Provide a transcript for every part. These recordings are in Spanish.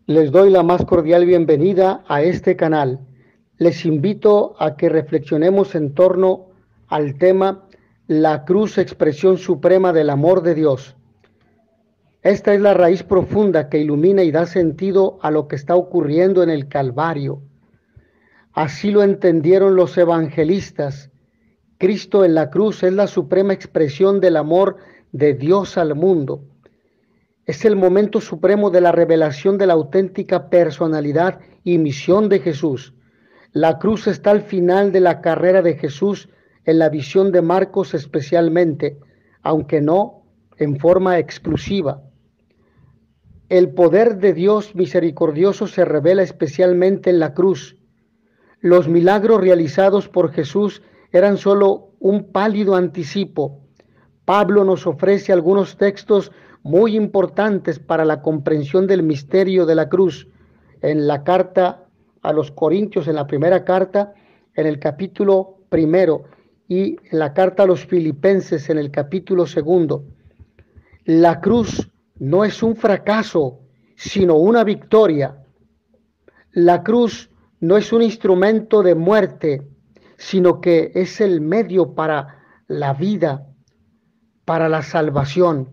Les doy la más cordial bienvenida a este canal. Les invito a que reflexionemos en torno al tema la cruz, expresión suprema del amor de Dios. Esta es la raíz profunda que ilumina y da sentido a lo que está ocurriendo en el Calvario. Así lo entendieron los evangelistas. Cristo en la cruz es la suprema expresión del amor de Dios al mundo. Es el momento supremo de la revelación de la auténtica personalidad y misión de Jesús. La cruz está al final de la carrera de Jesús en la visión de Marcos especialmente, aunque no en forma exclusiva. El poder de Dios misericordioso se revela especialmente en la cruz. Los milagros realizados por Jesús eran solo un pálido anticipo. Pablo nos ofrece algunos textos muy importantes para la comprensión del misterio de la cruz. En la carta a los Corintios, en la primera carta, en el capítulo primero, y en la carta a los Filipenses, en el capítulo segundo. La cruz no es un fracaso, sino una victoria. La cruz no es un instrumento de muerte, sino que es el medio para la vida, para la salvación.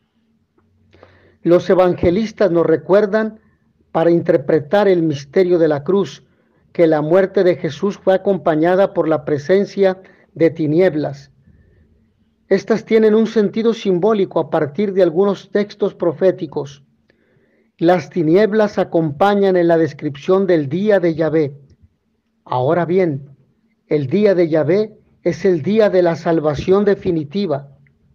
Los evangelistas nos recuerdan, para interpretar el misterio de la cruz, que la muerte de Jesús fue acompañada por la presencia de tinieblas. Estas tienen un sentido simbólico a partir de algunos textos proféticos. Las tinieblas acompañan en la descripción del día de Yahvé. Ahora bien, el día de Yahvé es el día de la salvación definitiva.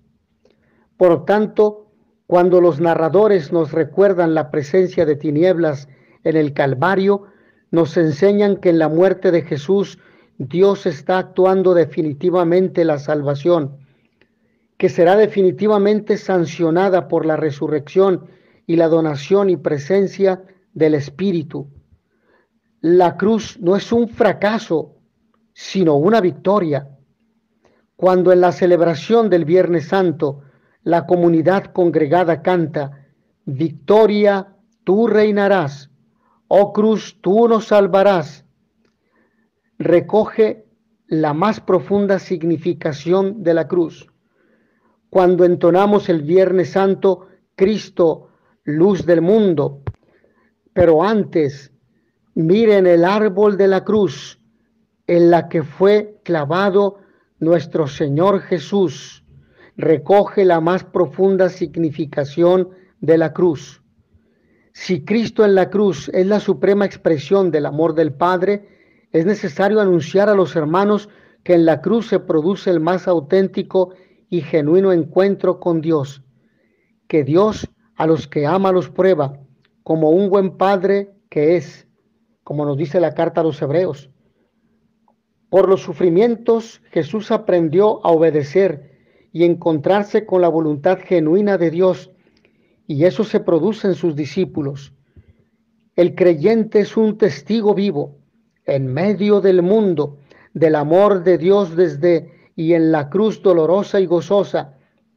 Por tanto, cuando los narradores nos recuerdan la presencia de tinieblas en el Calvario, nos enseñan que en la muerte de Jesús Dios está actuando definitivamente la salvación, que será definitivamente sancionada por la resurrección y la donación y presencia del Espíritu. La cruz no es un fracaso, sino una victoria. Cuando en la celebración del Viernes Santo la comunidad congregada canta: victoria, tú reinarás, oh cruz, tú nos salvarás, recoge la más profunda significación de la cruz. Cuando entonamos el Viernes Santo, Cristo, luz del mundo, pero antes, miren el árbol de la cruz en la que fue clavado nuestro Señor Jesús. Recoge la más profunda significación de la cruz. Si Cristo en la cruz es la suprema expresión del amor del Padre, es necesario anunciar a los hermanos que en la cruz se produce el más auténtico y genuino encuentro con Dios, que Dios a los que ama los prueba, como un buen padre que es, como nos dice la carta a los Hebreos. Por los sufrimientos Jesús aprendió a obedecer y encontrarse con la voluntad genuina de Dios, y eso se produce en sus discípulos. El creyente es un testigo vivo en medio del mundo del amor de Dios desde y en la cruz dolorosa y gozosa.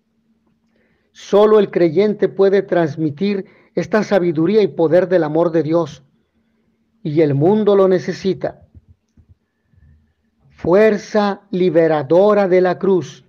Solo el creyente puede transmitir esta sabiduría y poder del amor de Dios, y el mundo lo necesita. Fuerza liberadora de la cruz.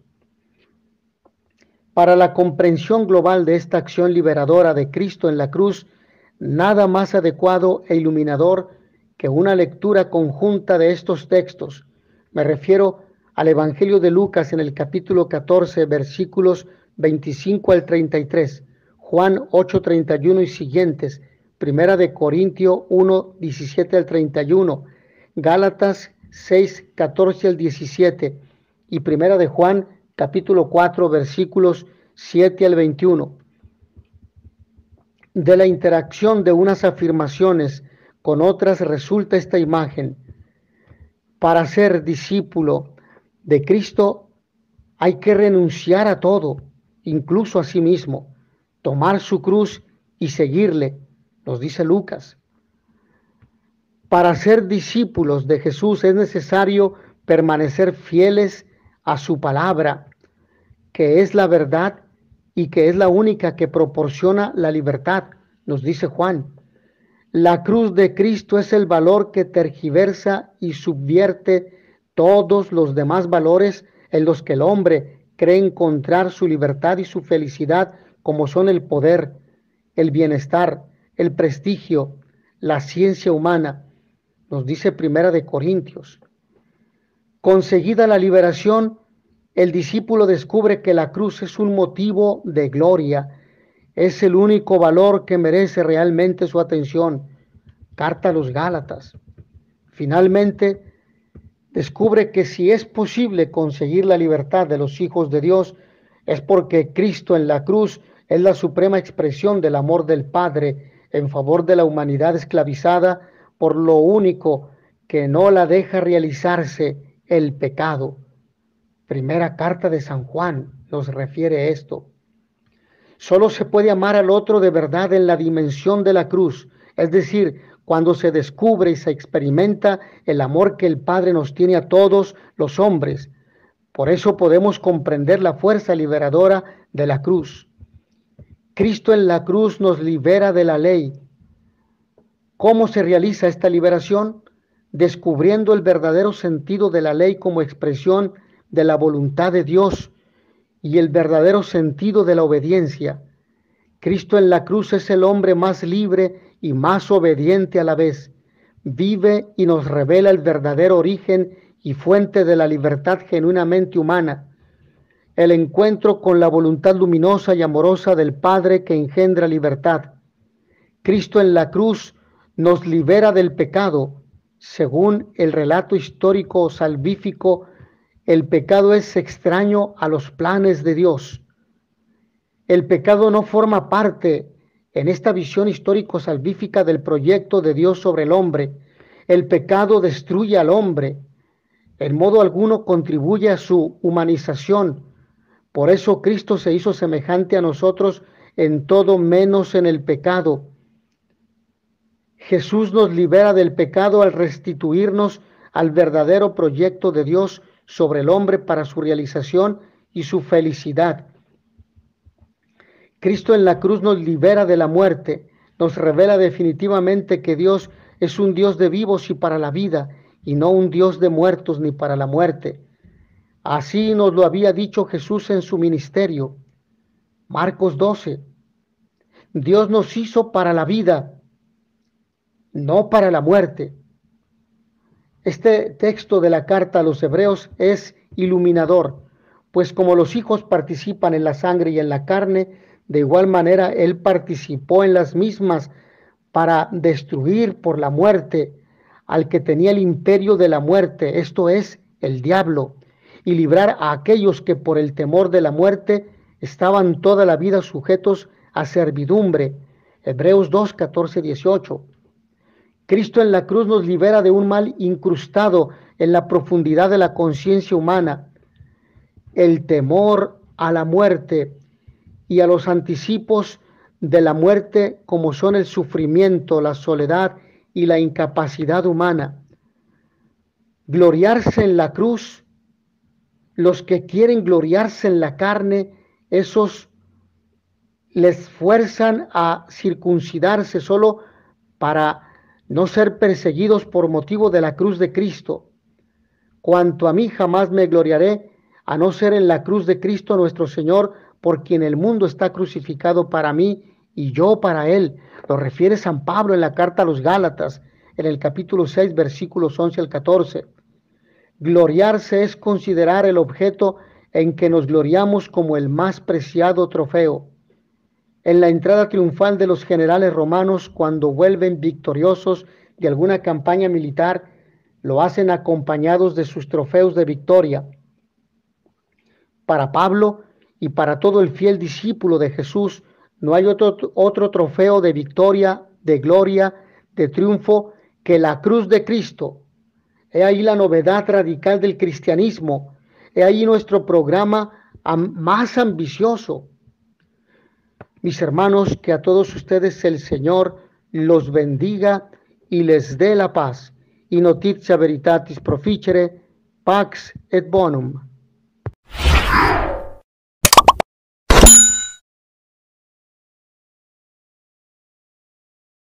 Para la comprensión global de esta acción liberadora de Cristo en la cruz, nada más adecuado e iluminador que una lectura conjunta de estos textos. Me refiero al Evangelio de Lucas en el capítulo 14, versículos 25 al 33, Juan 8, 31 y siguientes, Primera de Corintio 1, 17 al 31, Gálatas 6, 14 al 17 y Primera de Juan capítulo 4, versículos 7 al 21. De la interacción de unas afirmaciones con otras resulta esta imagen. Para ser discípulo de Cristo hay que renunciar a todo, incluso a sí mismo, tomar su cruz y seguirle, nos dice Lucas. Para ser discípulos de Jesús es necesario permanecer fieles a su palabra, que es la verdad y que es la única que proporciona la libertad, nos dice Juan. La cruz de Cristo es el valor que tergiversa y subvierte todos los demás valores en los que el hombre cree encontrar su libertad y su felicidad, como son el poder, el bienestar, el prestigio, la ciencia humana. Nos dice Primera de Corintios. Conseguida la liberación, el discípulo descubre que la cruz es un motivo de gloria, es el único valor que merece realmente su atención. Carta a los Gálatas. Finalmente, descubre que si es posible conseguir la libertad de los hijos de Dios, es porque Cristo en la cruz es la suprema expresión del amor del Padre en favor de la humanidad esclavizada por lo único que no la deja realizarse, el pecado. Primera carta de San Juan nos refiere esto. Solo se puede amar al otro de verdad en la dimensión de la cruz, es decir, cuando se descubre y se experimenta el amor que el Padre nos tiene a todos los hombres. Por eso podemos comprender la fuerza liberadora de la cruz. Cristo en la cruz nos libera de la ley. ¿Cómo se realiza esta liberación? Descubriendo el verdadero sentido de la ley como expresión de la voluntad de Dios y el verdadero sentido de la obediencia. Cristo en la cruz es el hombre más libre y más obediente a la vez. Vive y nos revela el verdadero origen y fuente de la libertad genuinamente humana, el encuentro con la voluntad luminosa y amorosa del Padre que engendra libertad. Cristo en la cruz nos libera del pecado. Según el relato histórico salvífico, el pecado es extraño a los planes de Dios. El pecado no forma parte en esta visión histórico-salvífica del proyecto de Dios sobre el hombre. El pecado destruye al hombre. En modo alguno contribuye a su humanización. Por eso Cristo se hizo semejante a nosotros en todo menos en el pecado. Jesús nos libera del pecado al restituirnos al verdadero proyecto de Dios sobre el hombre para su realización y su felicidad. Cristo en la cruz nos libera de la muerte, nos revela definitivamente que Dios es un Dios de vivos y para la vida, y no un Dios de muertos ni para la muerte. Así nos lo había dicho Jesús en su ministerio. Marcos 12. Dios nos hizo para la vida, no para la muerte. Este texto de la carta a los Hebreos es iluminador, pues como los hijos participan en la sangre y en la carne, de igual manera Él participó en las mismas para destruir por la muerte al que tenía el imperio de la muerte, esto es, el diablo, y librar a aquellos que por el temor de la muerte estaban toda la vida sujetos a servidumbre. Hebreos 2, 14, 18. Cristo en la cruz nos libera de un mal incrustado en la profundidad de la conciencia humana, el temor a la muerte y a los anticipos de la muerte, como son el sufrimiento, la soledad y la incapacidad humana. Gloriarse en la cruz, los que quieren gloriarse en la carne, esos les fuerzan a circuncidarse solo para no ser perseguidos por motivo de la cruz de Cristo. Cuanto a mí, jamás me gloriaré, a no ser en la cruz de Cristo nuestro Señor, por quien el mundo está crucificado para mí y yo para él. Lo refiere San Pablo en la carta a los Gálatas, en el capítulo 6, versículos 11 al 14. Gloriarse es considerar el objeto en que nos gloriamos como el más preciado trofeo. En la entrada triunfal de los generales romanos, cuando vuelven victoriosos de alguna campaña militar, lo hacen acompañados de sus trofeos de victoria. Para Pablo y para todo el fiel discípulo de Jesús, no hay otro trofeo de victoria, de gloria, de triunfo que la cruz de Cristo. He ahí la novedad radical del cristianismo. He ahí nuestro programa más ambicioso. Mis hermanos, que a todos ustedes el Señor los bendiga y les dé la paz. Y notitia veritatis proficere, pax et bonum.